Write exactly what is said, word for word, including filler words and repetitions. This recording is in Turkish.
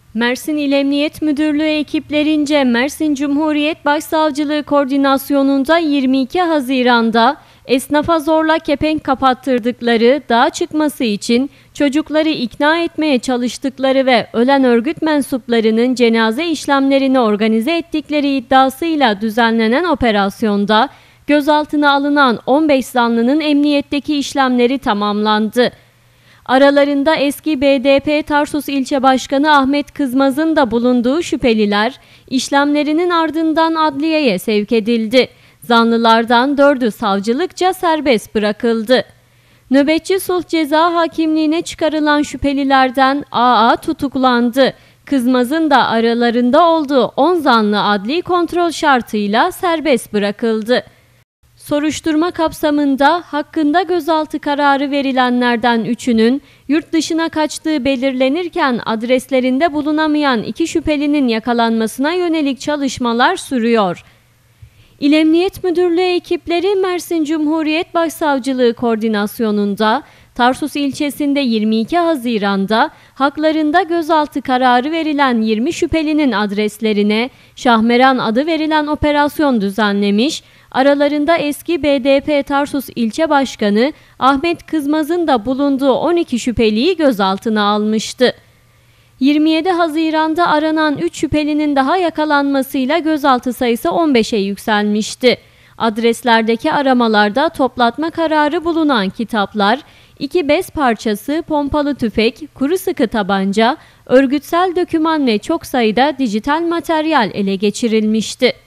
Mersin İl Emniyet Müdürlüğü ekiplerince Mersin Cumhuriyet Başsavcılığı koordinasyonunda yirmi iki Haziran'da esnafa zorla kepenk kapattırdıkları, dağa çıkması için çocukları ikna etmeye çalıştıkları ve ölen örgüt mensuplarının cenaze işlemlerini organize ettikleri iddiasıyla düzenlenen operasyonda gözaltına alınan on beş zanlının emniyetteki işlemleri tamamlandı. Aralarında eski B D P Tarsus İlçe Başkanı Ahmet Kızmaz'ın da bulunduğu şüpheliler işlemlerinin ardından adliyeye sevk edildi. Zanlılardan dördü savcılıkça serbest bırakıldı. Nöbetçi sulh ceza hakimliğine çıkarılan şüphelilerden A A tutuklandı. Kızmaz'ın da aralarında olduğu on zanlı adli kontrol şartıyla serbest bırakıldı. Soruşturma kapsamında hakkında gözaltı kararı verilenlerden üçünün yurt dışına kaçtığı belirlenirken adreslerinde bulunamayan iki şüphelinin yakalanmasına yönelik çalışmalar sürüyor. İl Emniyet Müdürlüğü ekipleri Mersin Cumhuriyet Başsavcılığı koordinasyonunda Tarsus ilçesinde yirmi iki Haziran'da haklarında gözaltı kararı verilen yirmi şüphelinin adreslerine Şahmeran adı verilen operasyon düzenlemiş, aralarında eski B D P Tarsus İlçe Başkanı Ahmet Kızmaz'ın da bulunduğu on iki şüpheliyi gözaltına almıştı. yirmi yedi Haziran'da aranan üç şüphelinin daha yakalanmasıyla gözaltı sayısı on beşe yükselmişti. Adreslerdeki aramalarda toplatma kararı bulunan kitaplar, iki bez parçası, pompalı tüfek, kuru sıkı tabanca, örgütsel döküman ve çok sayıda dijital materyal ele geçirilmişti.